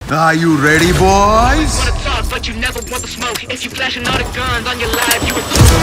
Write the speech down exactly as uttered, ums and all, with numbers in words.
Are you ready, boys? You wanna talk, but you never want the smoke. If you flashing all the guns on your life, you a